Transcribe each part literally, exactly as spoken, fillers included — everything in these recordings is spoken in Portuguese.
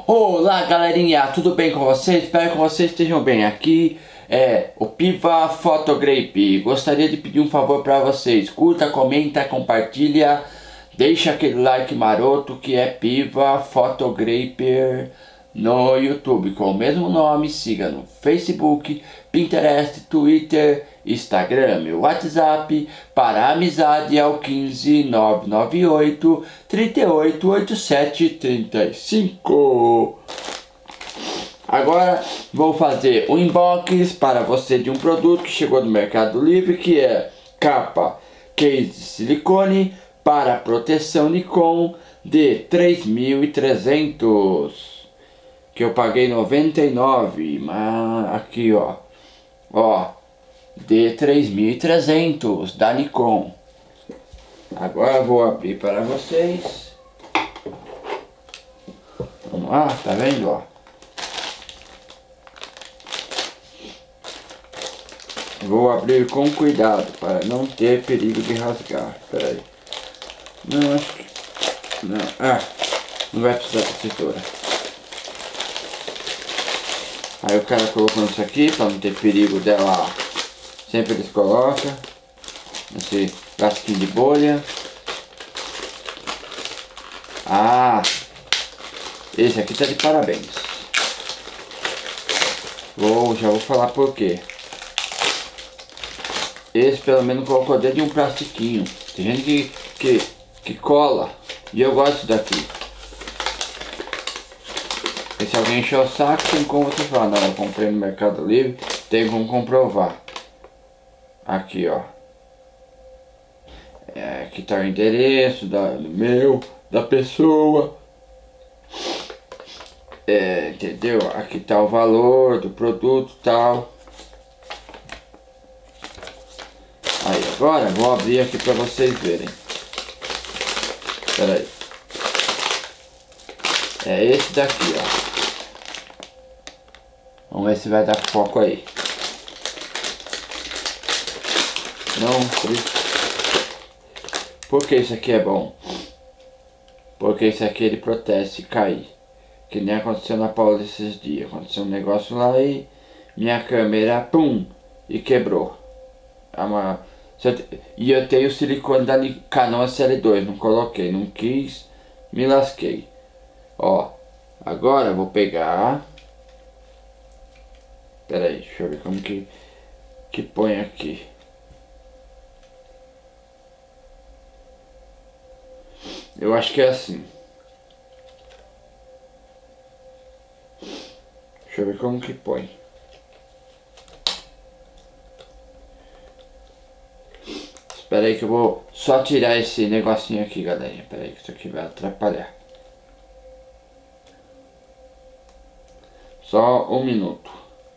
Olá galerinha, tudo bem com vocês? Espero que vocês estejam bem. Aqui é o Piva Photogrape. Gostaria de pedir um favor para vocês: curta, comenta, compartilha, deixa aquele like maroto que é Piva Photogrape no YouTube com o mesmo nome. Siga no Facebook, Pinterest, Twitter, Instagram e WhatsApp. Para a amizade é o quinze nove nove oito, trinta e oito, oitenta e sete, trinta e cinco. Agora vou fazer um unboxing para você de um produto que chegou do Mercado Livre, que é capa case de silicone para proteção Nikon de três mil e trezentos, que eu paguei noventa e nove, mas aqui ó, ó, de três mil e trezentos da Nikon. Agora eu vou abrir para vocês. Vamos lá, tá vendo, ó? Vou abrir com cuidado para não ter perigo de rasgar. Espera aí. Não, acho que... Não, ah, não vai precisar de tesoura. Aí o cara colocou isso aqui para não ter perigo dela. Sempre eles colocam esse lasquinho de bolha. Ah, esse aqui tá de parabéns. Vou, já vou falar por quê. Esse pelo menos colocou dentro de um plastiquinho. Tem gente que, que, que cola, e eu gosto daqui. E se alguém encher o saco, tem como você falar: não, eu comprei no Mercado Livre, tem como comprovar. Aqui ó, é, aqui tá o endereço da, do meu, da pessoa, é, entendeu? Aqui tá o valor do produto tal. Aí agora vou abrir aqui para vocês verem. Espera aí. É esse daqui, ó. Vamos ver se vai dar foco aí. Não, por que isso aqui é bom? Porque isso aqui ele protege se cair. Que nem aconteceu na Paula esses dias. Aconteceu um negócio lá e minha câmera, pum, e quebrou. É uma... E eu tenho o silicone da Canon S L dois, não coloquei, não quis, me lasquei. Ó, agora eu vou pegar. Pera aí, deixa eu ver como que, que põe aqui. Eu acho que é assim. Deixa eu ver como que põe. Espera aí que eu vou só tirar esse negocinho aqui, galerinha. Espera aí que isso aqui vai atrapalhar. Só um minuto.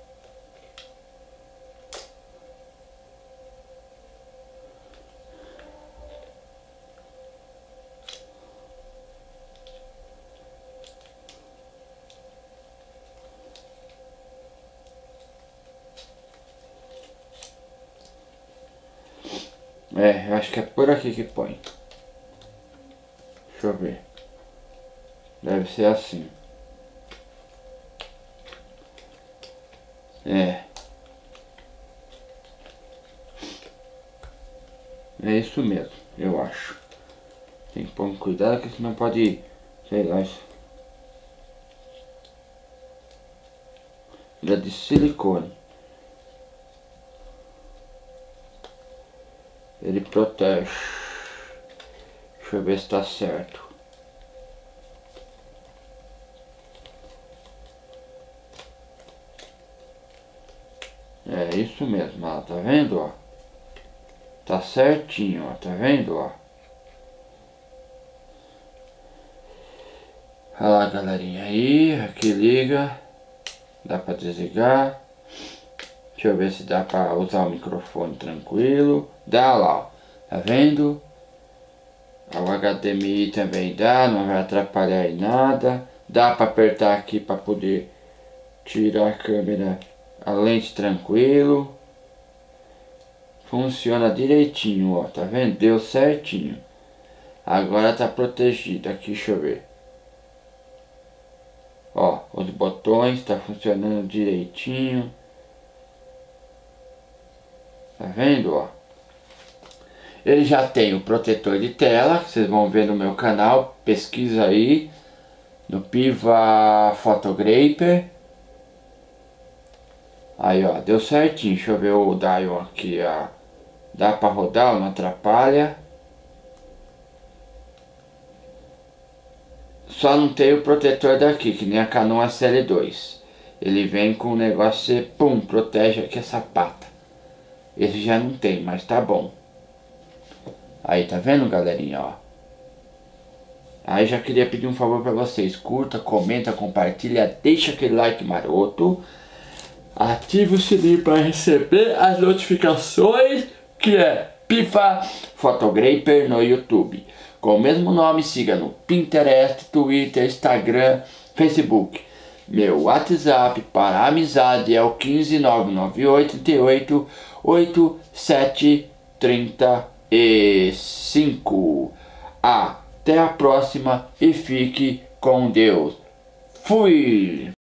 É, eu acho que é por aqui que põe. Deixa eu ver. Deve ser assim. É. É isso mesmo, eu acho. Tem que pôr cuidado que senão pode, sei lá. Ele é de silicone. Ele protege. Deixa eu ver se tá certo. É isso mesmo, ó, tá vendo, ó? Tá certinho, ó, tá vendo, ó? Olha lá, galerinha, aí, aqui liga. Dá pra desligar. Deixa eu ver se dá pra usar o microfone tranquilo. Dá lá, ó. Tá vendo? O H D M I também dá, não vai atrapalhar em nada. Dá pra apertar aqui pra poder tirar a câmera, a lente tranquilo. Funciona direitinho, ó. Tá vendo? Deu certinho. Agora tá protegido aqui, deixa eu ver. Ó, Os botões tá funcionando direitinho. Tá vendo, ó? Ele já tem o protetor de tela, que vocês vão ver no meu canal. Pesquisa aí no Piva Photograper. Aí, ó, deu certinho. Deixa eu ver o dial aqui, ó. Dá pra rodar, não atrapalha. Só não tem o protetor daqui, que nem a Canon S L dois. Ele vem com o negócio e pum, protege aqui essa pata. Esse já não tem, mas tá bom. Aí, tá vendo, galerinha, ó? Aí já queria pedir um favor pra vocês. Curta, comenta, compartilha, deixa aquele like maroto. Ative o sininho para receber as notificações, que é Piva Photograper no YouTube. Com o mesmo nome, siga no Pinterest, Twitter, Instagram, Facebook. Meu WhatsApp para amizade é o quinze nove nove oito oito oito oito sete três cinco. Até a próxima e fique com Deus. Fui!